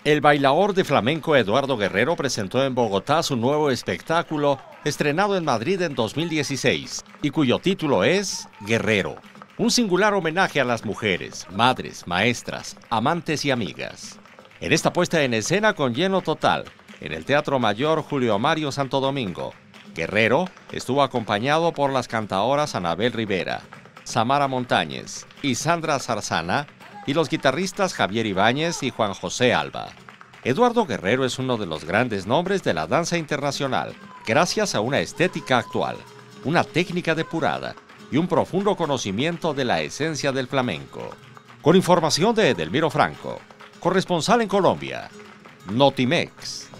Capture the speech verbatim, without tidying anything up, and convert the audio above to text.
El bailaor de flamenco Eduardo Guerrero presentó en Bogotá su nuevo espectáculo, estrenado en Madrid en dos mil dieciséis, y cuyo título es Guerrero, un singular homenaje a las mujeres, madres, maestras, amantes y amigas. En esta puesta en escena con lleno total, en el Teatro Mayor Julio Mario Santo Domingo, Guerrero estuvo acompañado por las cantaoras Anabel Rivera, Samara Montañez y Sandra Zarzana, y los guitarristas Javier Ibáñez y Juan José Alba. Eduardo Guerrero es uno de los grandes nombres de la danza internacional, gracias a una estética actual, una técnica depurada y un profundo conocimiento de la esencia del flamenco. Con información de Edelmiro Franco, corresponsal en Colombia, Notimex.